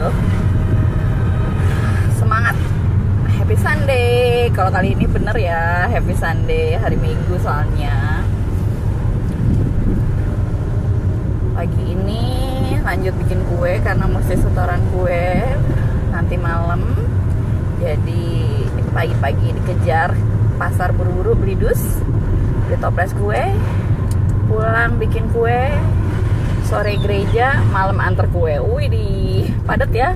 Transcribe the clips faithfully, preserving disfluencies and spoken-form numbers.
Semangat, happy Sunday. Kalau kali ini bener ya, happy Sunday, hari Minggu soalnya. Pagi ini lanjut bikin kue karena mesti setoran kue nanti malam. Jadi pagi-pagi dikejar pasar buru-buru beli dus, beli toples kue, pulang bikin kue, sore gereja, malam antar kue. Wih, di padat ya.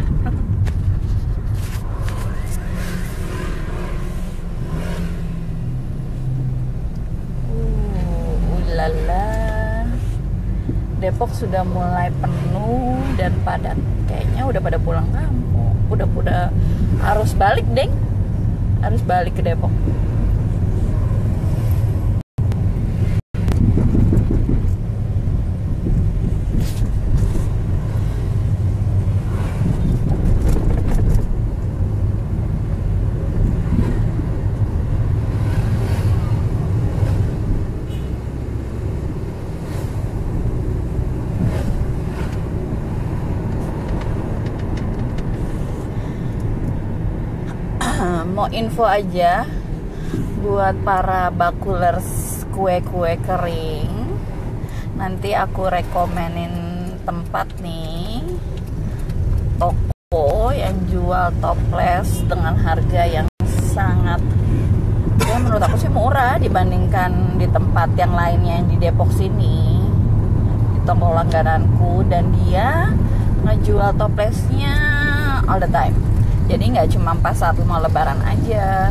uh, ulala. Depok sudah mulai penuh dan padat. Kayaknya udah pada pulang kampung. Udah udah harus balik, Deng. Harus balik ke Depok. Mau info aja buat para bakulers kue-kue kering, nanti aku rekomenin tempat nih, toko yang jual toples dengan harga yang sangat, ya menurut aku sih murah dibandingkan di tempat yang lainnya yang di Depok sini, di toko langgananku. Dan dia ngejual toplesnya all the time. Jadi nggak cuma pas saat mau lebaran aja.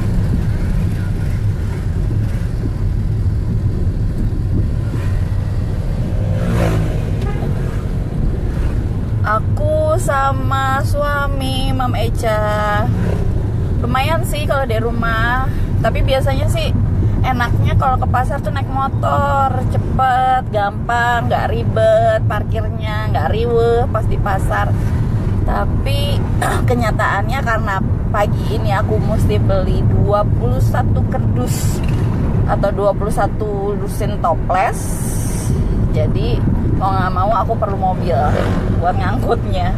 Aku sama suami Mam Eca lumayan sih kalau di rumah. Tapi biasanya sih enaknya kalau ke pasar tuh naik motor, cepet, gampang, nggak ribet, parkirnya nggak riweuh pas di pasar. Tapi kenyataannya karena pagi ini aku mesti beli dua puluh satu kerdus atau dua puluh satu lusin toples. Jadi mau gak mau aku perlu mobil buat ngangkutnya.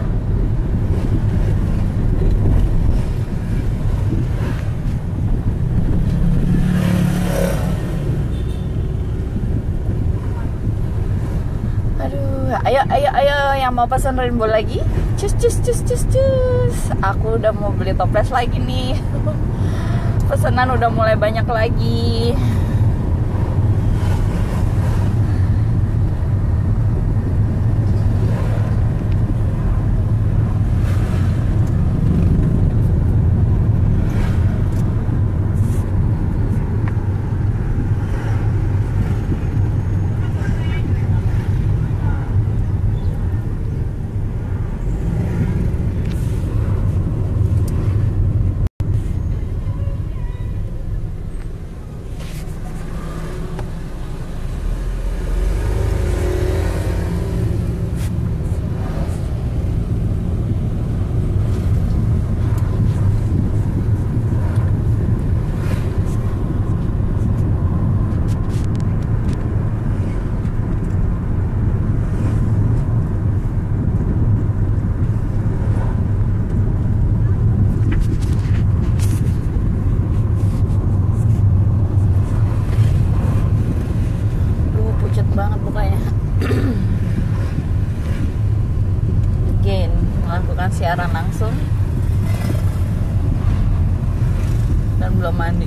Aduh, ayo ayo ayo yang mau pesan rainbow lagi. Cus cus cus cus cus. Aku udah mau beli toples lagi nih. Pesanan udah mulai banyak lagi. Banget mukanya. Again, melakukan siaran langsung dan belum mandi.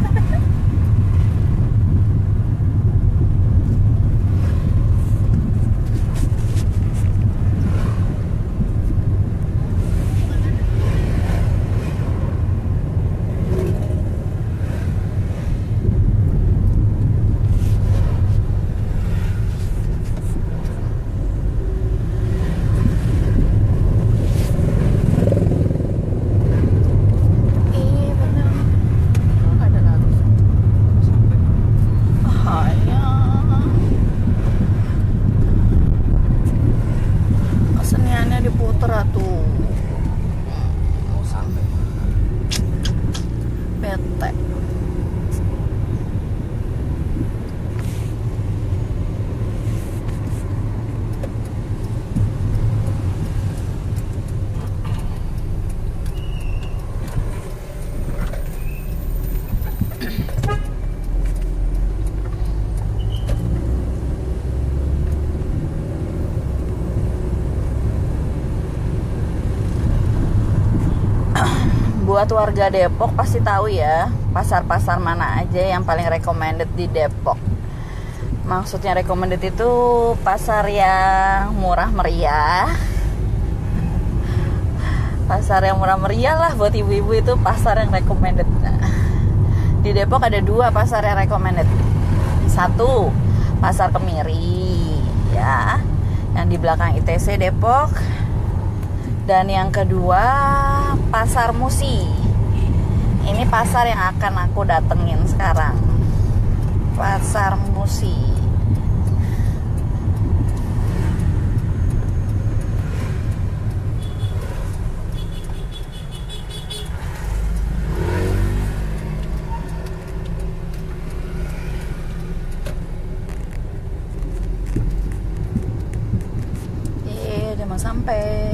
Bete. buat warga Depok pasti tahu ya pasar-pasar mana aja yang paling recommended di Depok. Maksudnya recommended itu pasar yang murah meriah. Pasar yang murah meriah lah buat ibu-ibu, itu pasar yang recommended. Nah, di Depok ada dua pasar yang recommended. Satu, Pasar Kemiri ya, yang di belakang I T C Depok. Dan yang kedua, Pasar Musi. Ini pasar yang akan aku datengin sekarang. Pasar Musi. Eh, udah mau sampai.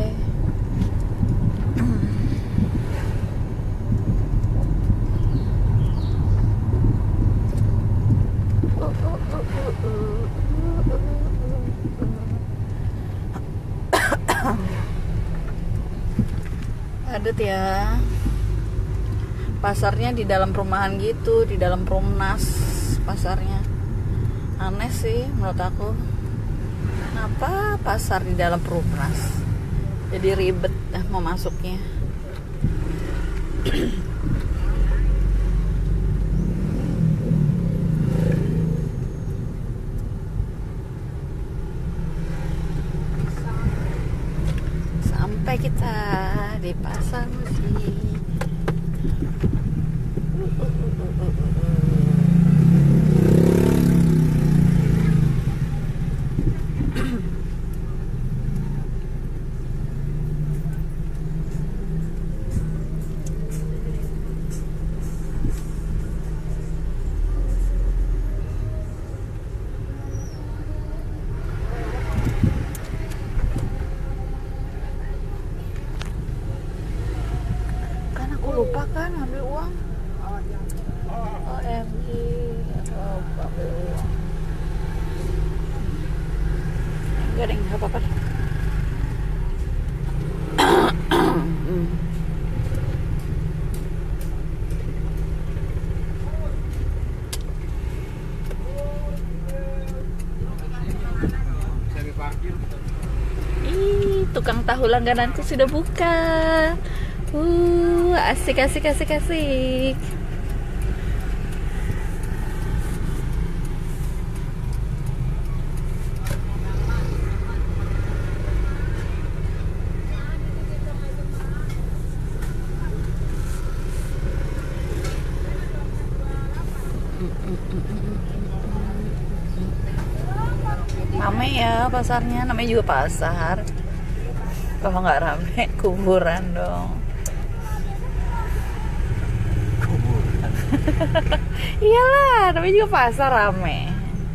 Padat ya. Pasarnya di dalam perumahan gitu, di dalam Perumnas pasarnya. Aneh sih menurut aku. Kenapa pasar di dalam Perumnas? Jadi ribet eh, mau masuknya. Sampai kita di Pasar Musi. Lupa kan ambil uang. O M G, lupa ambil uang. Enggak deh, nggak apa-apa. Ih, tukang tahu langgananku sudah buka. Uh, asik asik asik asik. Rame ya pasarnya, namanya juga pasar. Kalau nggak rame, kuburan dong. Iyalah, namanya juga pasar rame.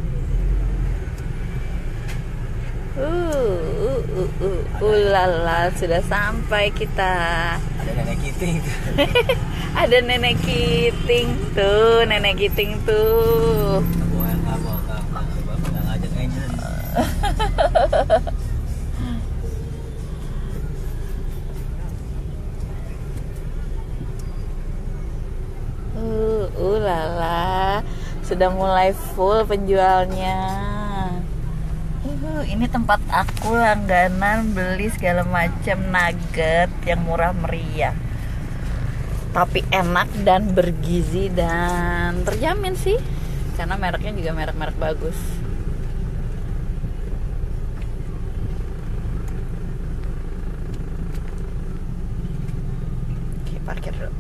Uh, uh, uh, uh, ulala, sudah sampai kita. Ada nenek kiting. Ada nenek kiting tuh, nenek kiting tuh. Uh, ulala, sudah mulai full penjualnya. Uh, ini tempat aku langganan beli segala macam nugget yang murah meriah, tapi enak dan bergizi dan terjamin sih, karena mereknya juga merek-merek bagus. Oke, parkir dulu.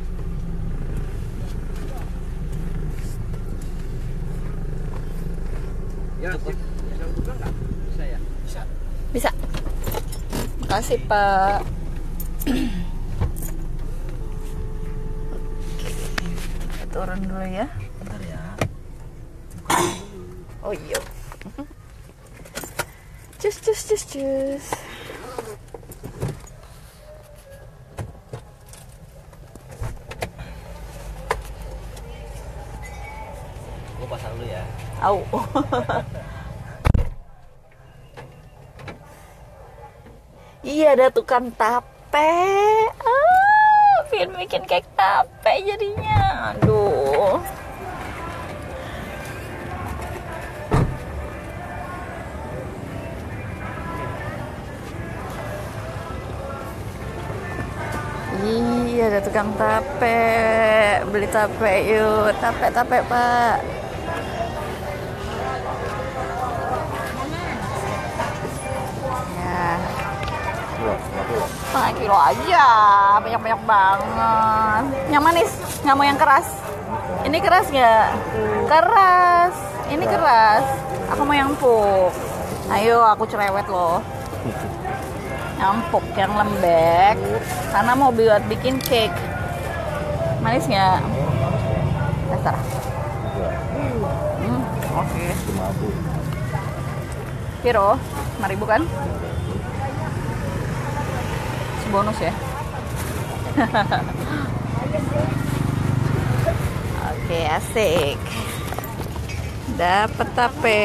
Ya, bisa buka nggak? Bisa ya? Bisa. Bisa. Makasih, Pak. Oke, turun dulu ya. Bentar ya. Oh iya. Cus cus cus cus. Gue pasang dulu ya. Au. Iya, ada tukang tape. Ah, bikin cake tape jadinya. Aduh. Iya, ada tukang tape. Beli tape yuk. Tape-tape, Pak. Ya. Setengah kilo aja. Banyak-banyak banget. Yang manis? Nggak mau yang keras? Ini keras nggak? Keras. Ini keras. Aku mau yang empuk. Ayo, aku cerewet loh. Yang empuk, yang lembek, karena mau buat bikin cake. Manis nggak? Dasar. Hmm, oke. Okay. Kiro, lima ribu kan? Bonus ya. Oke, asik. Dapat tape.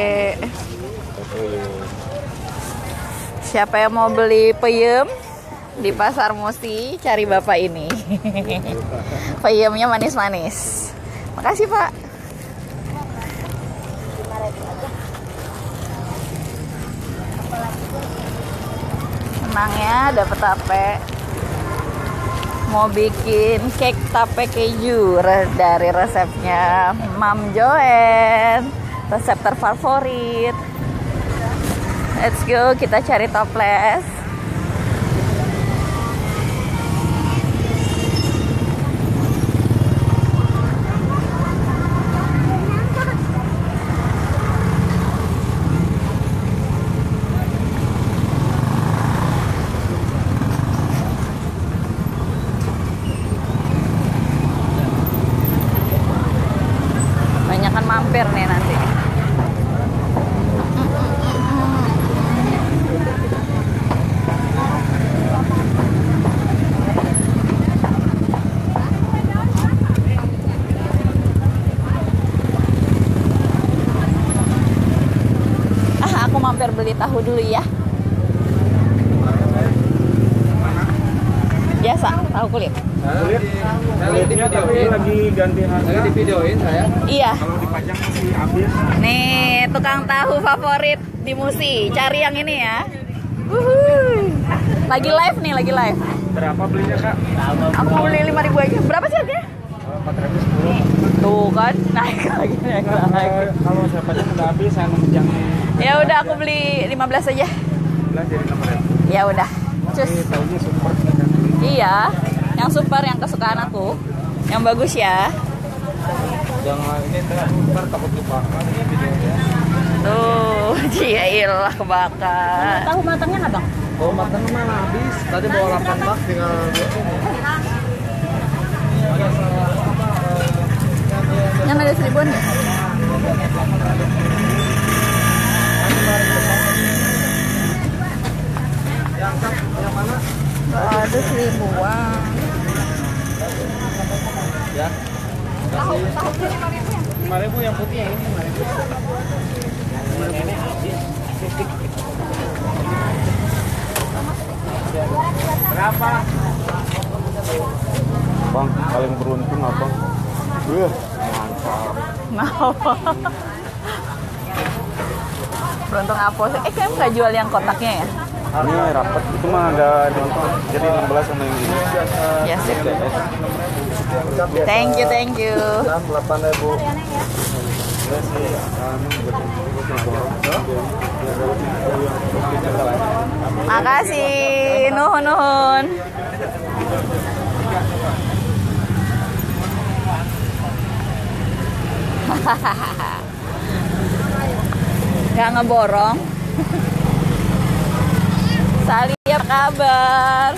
Siapa yang mau beli peyem di Pasar Musi, cari bapak ini. Peyemnya manis-manis. Makasih, Pak. Senang ya dapat tape. Mau bikin cake tape keju dari resepnya Mam Joen, resep terfavorit. Let's go, kita cari toples. Banyakan mampir nih nanti. Mampir beli tahu dulu ya. Biasa, tahu kulit. Kulit? Kulitnya tapi lagi ganti harga. Lagi di videoin saya. Iya. Kalau dipajang masih habis. Nih, tukang tahu favorit di Musi. Cari yang ini ya. Wuhui. Lagi live nih, lagi live. Berapa belinya, Kak? Aku beli lima ribu aja. Berapa sih harganya? empat ratus sepuluh. Tuh kan, naik lagi, naik lagi. Kalau saya pajang udah habis, saya yang ya udah aku beli lima belas aja. lima belas jadi enam ribu. Ya udah. Cus. Ini tahunya super. Iya, yang super, yang kesukaan aku. Yang bagus ya. Jangan ini super takut dibakar ini videonya. Tuh, jailah kebakar. Tahu matangnya nggak, Bang? Oh, matang mah habis. Tadi bawa delapan bak tinggal yang ada seribuan ya? Yang yang mana? Ada seribuan. Ya. Tahu tahu lima ribu yang putih yang ini lima ribu. Yang ini habis. Berapa? Bang, paling beruntung apa? Wih, mantap. Mau. Beruntung apa sih? Eh, kamu nggak jual yang kotaknya ya? Ini rapat, itu mah ada nonton. Jadi enam belas sama yang ini. Ya sih. Thank you, thank you. delapan ribu. Makasih, nuhun nuhun. Gak ngeborong. Sali, apa kabar?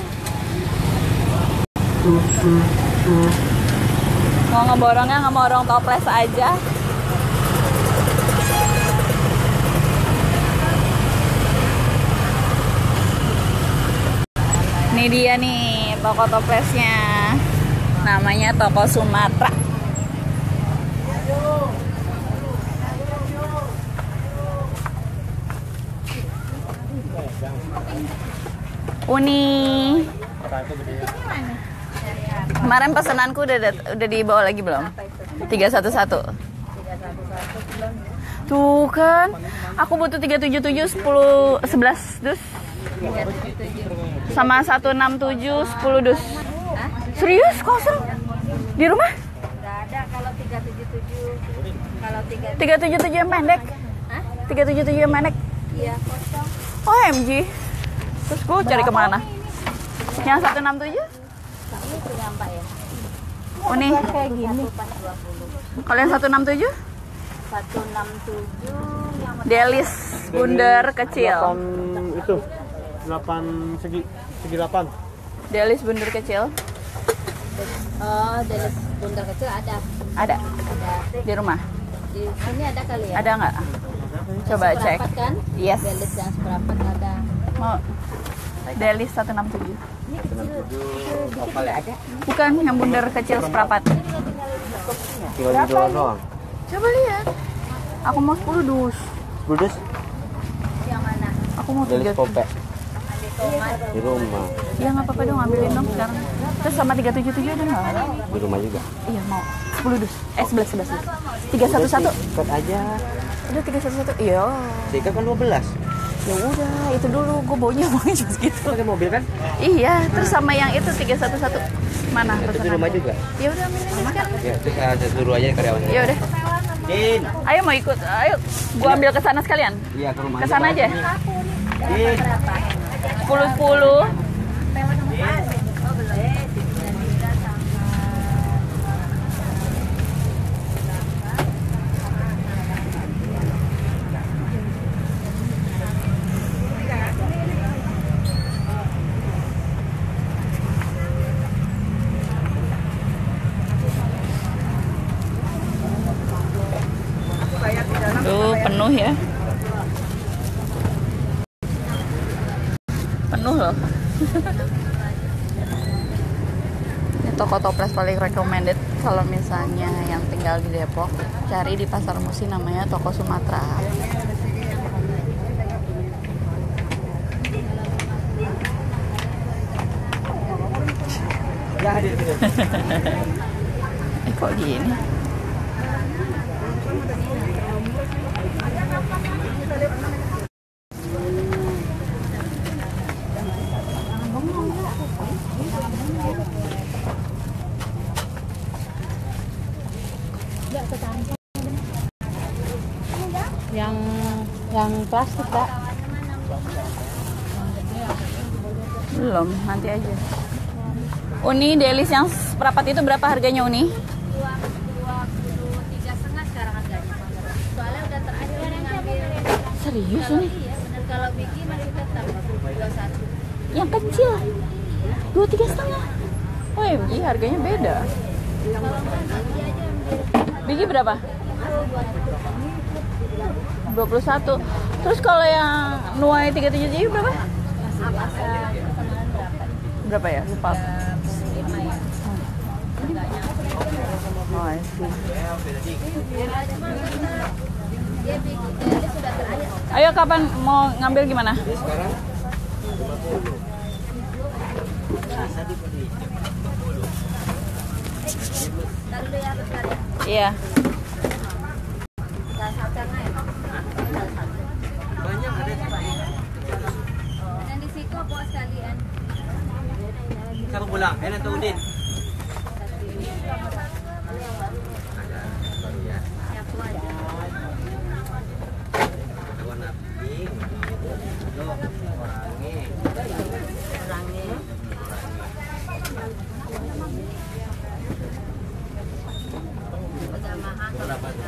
Mau ngeborongnya ngeborong toples aja. Ini dia nih toko toplesnya. Namanya Toko Sumatera. Uni. Kemarin pesananku udah dat- udah dibawa lagi belum? tiga satu satu. Tuh kan, aku butuh tiga tujuh tujuh sepuluh sebelas dus. Sama satu enam tujuh sepuluh dus. Serius kosong? Di rumah? Nggak ada kalau tiga tujuh tujuh. Kalau tiga tiga tujuh tujuh yang pendek? Hah? tiga tujuh tujuh yang pendek? Iya kosong. O M G. Terus gue cari kemana? Yang satu enam tujuh? Ini punya Mbak ya. Oh nih, Kayak gini. Pas dua puluh. kalau yang satu enam tujuh? satu enam tujuh yang Delis bundar kecil. delapan itu. delapan segi segi delapan. Delis bundar kecil. Oh, delis bundar kecil ada. Ada Ada. di rumah. Di sini ada kali ya? Ada nggak? Coba cek. Seperempat kan? Yes. Delis yang seperempat ada. Mau Delis satu enam tujuh. Ini kecil. Dikit nggak ada. Bukan yang bundar kecil seperempat. Tinggal di doang doang. Coba lihat. Aku mau sepuluh dus. Buldes Yang mana? Aku mau dari tiga. Popek Tomat. di rumah. Iya nggak apa-apa dong, ambilin dong sekarang. Terus sama tiga tujuh tujuh ada nggak? Di rumah juga. Iya mau. sepuluh dus. Eh sebelas sebelas. tiga satu satu. Cut aja. Udah tiga satu satu. Iya. Tiga kan dua belas. Ya udah, itu dulu gue baunya baunya cuma segitu. Pakai mobil kan? Iya, terus sama yang itu tiga satu satu. Mana Itu di pesanan? rumah juga. Ya udah ambilin aja sekarang. Ya, terus saya suruh aja karyawannya. Ya udah. Din. Ayo mau ikut. Ayo. Gua ambil ke sana sekalian. Iya, ke rumah. Ke sana aja. Din. sepuluh sepuluh. Tuh penuh ya. Penuh loh. Ini toko toples paling recommended kalau misalnya yang tinggal di Depok, cari di Pasar Musi, namanya Toko Sumatera. Eh kok gini? Yang yang plastik, Kak. Belum, nanti aja. Uni Delis yang seperempat itu berapa harganya Uni? dua puluh tiga setengah sekarang harganya. Soalnya udah terakhir yang ngambil. Serius Kalau Uni? iya, benar kalau Bigi masih tetap dua puluh satu. Yang kecil dua tiga setengah. Oh ya, Bigi harganya beda. Bigi berapa? dua puluh satu. Terus kalau yang Nuai tiga tujuh tujuh berapa? Berapa ya? Lupa. Oh, I see. Ayo kapan mau ngambil gimana? Sekarang Iya. banyak ada Dan di situ bawa sekalian. Satu pulang. Eh, nanti Udin. Nyapu aja. Warna pink. Lo orangnya. Orangnya. Udah mahal. Berapa tuh?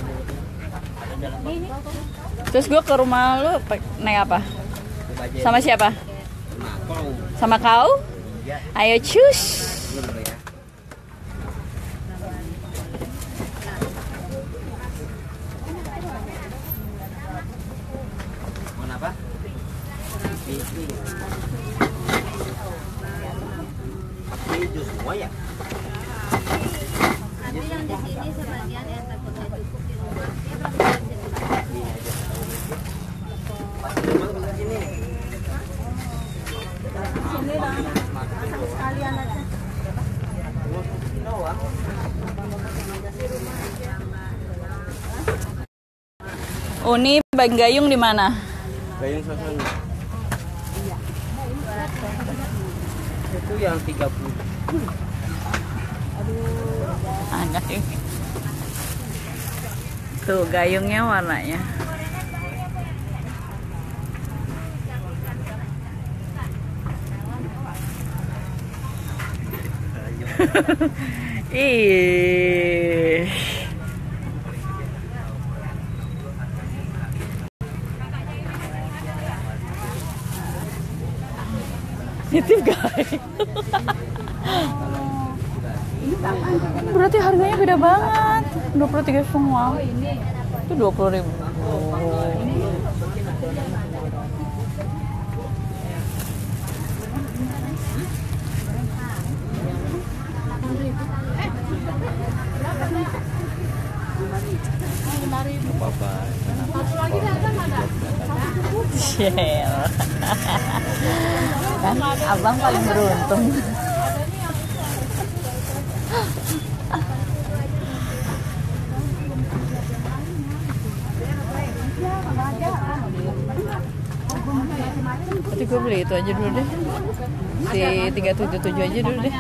Terus gue ke rumah lu pe- naik apa? Sama siapa? Sama kau? Ayo cus. Warna apa? Pink. Pakai hijau semua ya? Nanti yang di sini sebagian ya takutnya cukup di rumah. Ya berapa Pas di rumah bisa sini. sini bang. Sekalian aja. Ini Uni Bang Gayung di mana? Gayung Sasana. Itu yang tiga puluh. Ada ini. Tuh gayungnya warnanya. Ih. Nitip guys. Berarti harganya beda banget. dua puluh tiga semua. Itu dua puluh ribu. Shell. Kan abang paling beruntung. Berarti gue beli itu aja dulu deh. Si tiga tujuh tujuh aja dulu deh.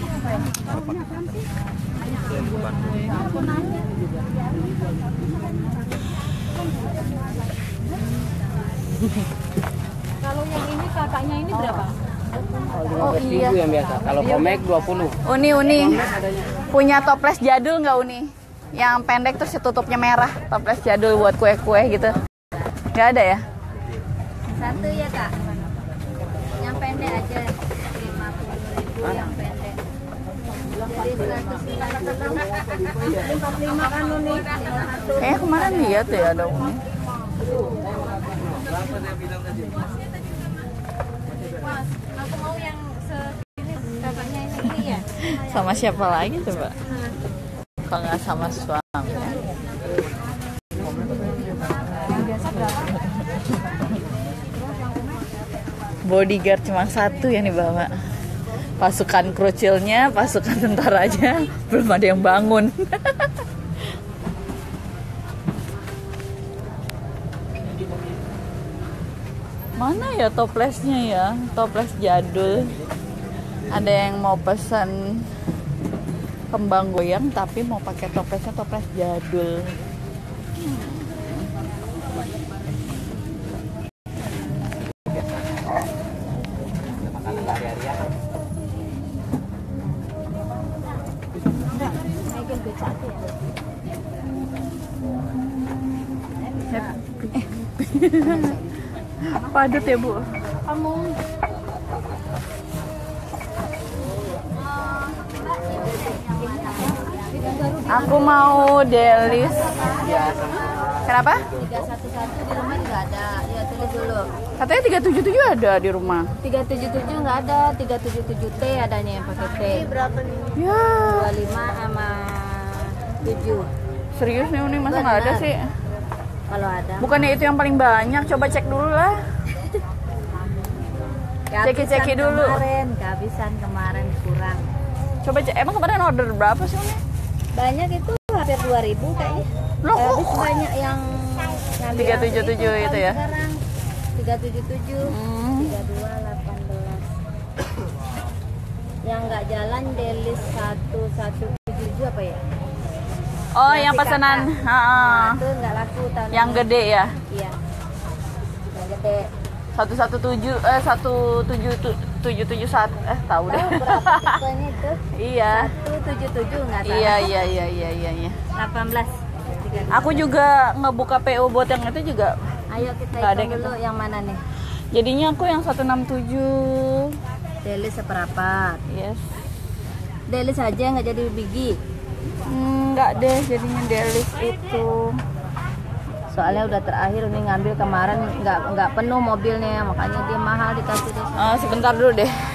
Kalau yang ini kakaknya ini berapa? Oh iya. Yang biasa. Kalau Komek dua puluh. Uni Uni punya toples jadul nggak Uni? Yang pendek terus tutupnya merah, toples jadul buat kue-kue gitu. Nggak ada ya? Satu ya kak. Yang pendek aja lima puluh ribu yang pendek. Jadi seratus lima puluh lima kan Uni. Eh kemarin lihat ya ada Uni. Mas, aku mau yang segini kakaknya ini ya. Sama siapa lagi coba? Kalau nggak sama suami. Bodyguard cuma satu yang dibawa. Pasukan krucilnya, pasukan tentaranya belum ada yang bangun. Mana ya toplesnya ya? Toples jadul. Ada yang mau pesan kembang goyang tapi mau pakai toplesnya toples jadul. Padat ya Bu? Kamu Aku mau delis. Kenapa? tiga satu satu di rumah juga ada. Ya tulis dulu. Katanya tiga tujuh tujuh ada di rumah. tiga tujuh tujuh nggak ada, tiga tujuh tujuh T adanya yang pakai T. Ini berapa nih? Ya, dua puluh lima sama tujuh. serius nih Uni, masa nggak ada Benar. sih? Kalau ada. Bukannya itu yang paling banyak, coba cek dulu lah. Ceki-ceki Kehabisan dulu. Kemarin, kehabisan kemarin kurang. Coba cek, emang kemarin order berapa sih Uni? Banyak itu hampir dua ribu kayaknya. Loh, kok? Habis banyak yang ngambil tiga tujuh tujuh yang itu ya? Sekarang tiga tujuh tujuh, Hmm. tiga dua delapan belas. Yang nggak jalan delis satu satu tujuh apa ya? Oh, Nasi yang pesanan, kakak. ha-ha. Nah, itu nggak laku tahun Yang ini. gede ya? Iya. Yang gede. satu satu tujuh eh satu tujuh tujuh tujuh satu eh tahu deh. Tahu berapa tipenya itu? Iya. satu tujuh tujuh nggak salah. Iya iya iya iya iya iya. delapan belas. Aku juga ngebuka P O buat yang itu juga. Ayo kita Nggak ada hitung gitu. dulu yang mana nih? Jadinya aku yang seratus enam puluh tujuh. Delis seperempat. Yes. Delis aja nggak jadi biji. Enggak deh, jadinya delis itu. Soalnya udah terakhir ini ngambil kemarin nggak nggak penuh mobilnya, makanya dia mahal dikasih deh. Ah, sebentar dulu deh.